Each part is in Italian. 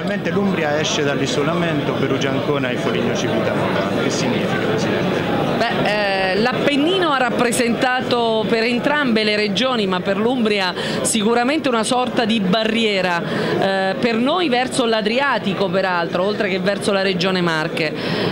Brevemente, l'Umbria esce dall'isolamento, Perugia-Ancona e Foligno-Civitanova. Che significa, Presidente? L'Appennino ha rappresentato per entrambe le regioni, ma per l'Umbria sicuramente una sorta di barriera, per noi verso l'Adriatico peraltro, oltre che verso la regione Marche,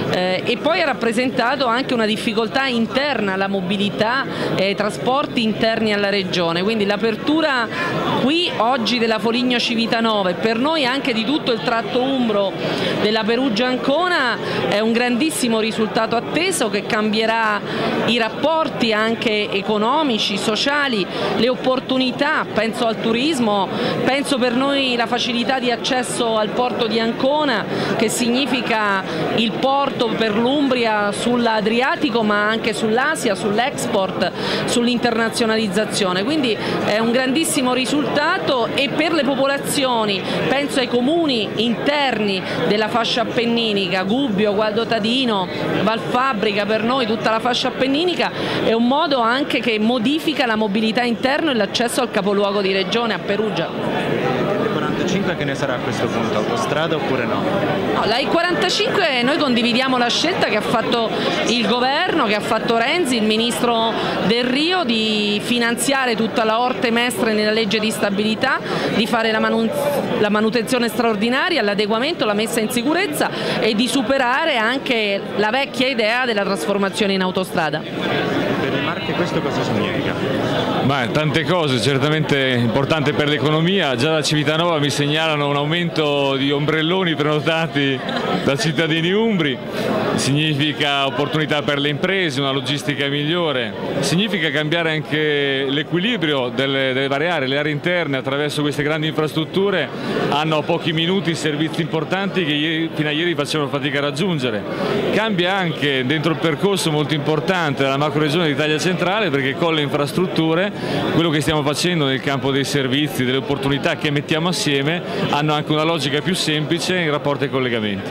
e poi ha rappresentato anche una difficoltà interna alla mobilità e ai trasporti interni alla regione, quindi l'apertura qui oggi della Foligno-Civitanova e per noi anche di tutto il tratto umbro della Perugia-Ancona è un grandissimo risultato atteso che cambierà i rapporti anche economici, sociali, le opportunità, penso al turismo, penso per noi la facilità di accesso al porto di Ancona, che significa il porto per l'Umbria sull'Adriatico ma anche sull'Asia, sull'export, sull'internazionalizzazione, quindi è un grandissimo risultato e per le popolazioni, penso ai comuni interni della fascia appenninica, Gubbio, Gualdotadino, Valfabbrica, per noi tutta la fascia appenninica è un modo anche che modifica la mobilità interna e l'accesso al capoluogo di regione, a Perugia. Le 45 che ne sarà a questo punto? Autostrada oppure no? No, la I45 noi condividiamo la scelta che ha fatto il governo, che ha fatto Renzi, il ministro Del Rio, di finanziare tutta la Orte Mestre nella legge di stabilità, di fare la manutenzione straordinaria, l'adeguamento, la messa in sicurezza e di superare anche la vecchia idea della trasformazione in autostrada. Per le Marche questo cosa significa? Tante cose, certamente importante per l'economia. Già da Civitanova mi segnalano un aumento di ombrelloni prenotati da cittadini umbri, significa opportunità per le imprese, una logistica migliore, significa cambiare anche l'equilibrio delle varie aree. Le aree interne attraverso queste grandi infrastrutture hanno a pochi minuti servizi importanti che fino a ieri facevano fatica a raggiungere. Cambia anche dentro il percorso molto importante della macroregione d'Italia centrale, perché con le infrastrutture quello che stiamo facendo nel campo dei servizi, delle opportunità che mettiamo assieme, hanno anche una logica più semplice in rapporto ai collegamenti.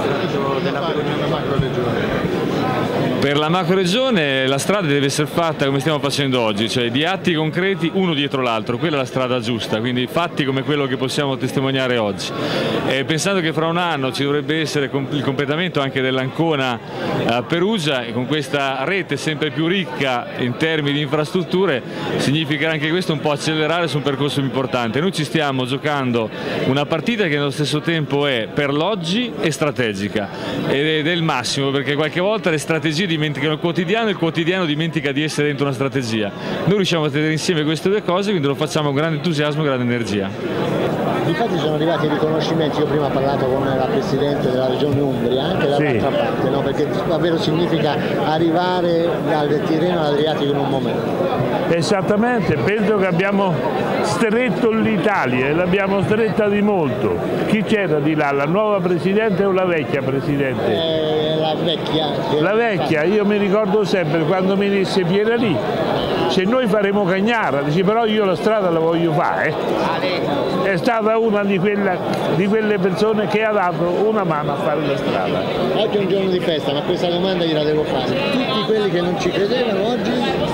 Per la macroregione la strada deve essere fatta come stiamo facendo oggi, cioè di atti concreti uno dietro l'altro, quella è la strada giusta, quindi fatti come quello che possiamo testimoniare oggi. Pensando che fra un anno ci dovrebbe essere il completamento anche dell'Ancona a Perugia, e con questa rete sempre più ricca in termini di infrastrutture, significa anche questo un po' accelerare su un percorso importante. Noi ci stiamo giocando una partita che nello stesso tempo è per l'oggi e strategica, ed è il massimo, perché qualche volta le strategie dimenticano il quotidiano dimentica di essere dentro una strategia. Noi riusciamo a tenere insieme queste due cose, quindi lo facciamo con grande entusiasmo e grande energia. Infatti sono arrivati i riconoscimenti, io prima ho parlato con la Presidente della Regione Umbria, anche dall'altra parte, no? Perché davvero significa arrivare dal Tirreno all'Adriatico in un momento. Esattamente, penso che abbiamo stretto l'Italia e l'abbiamo stretta di molto. Chi c'era di là, la nuova Presidente o la vecchia Presidente? La vecchia. La vecchia, io mi ricordo sempre quando mi disse Piera lì, se noi faremo Cagnara, dice però io la strada la voglio fare. È stata una di quelle persone che ha dato una mano a fare la strada. Oggi è un giorno di festa, ma questa domanda gliela devo fare. Tutti quelli che non ci credevano oggi?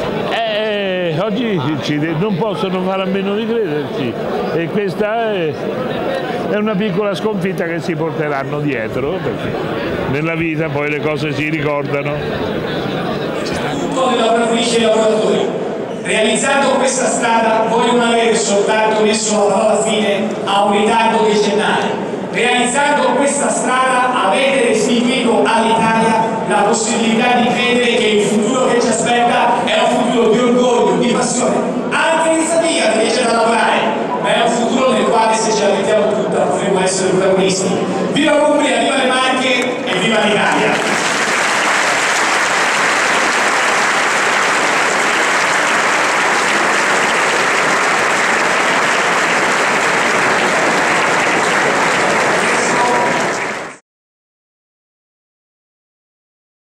Oggi non possono fare a meno di crederci, e questa è una piccola sconfitta che si porteranno dietro, perché nella vita poi le cose si ricordano. Tutto della preferisce ai lavoratori. Realizzando questa strada voi non avete soltanto messo la parola fine a un ritardo decennale. Realizzando questa strada avete restituito all'Italia la possibilità di credere che il futuro che ci aspetta è un futuro di orgoglio, di passione, anche di fatica perché c'è da lavorare, ma è un futuro nel quale, se ce la mettiamo tutta, potremo essere protagonisti. Viva l'Umbria, viva le Marche e viva l'Italia!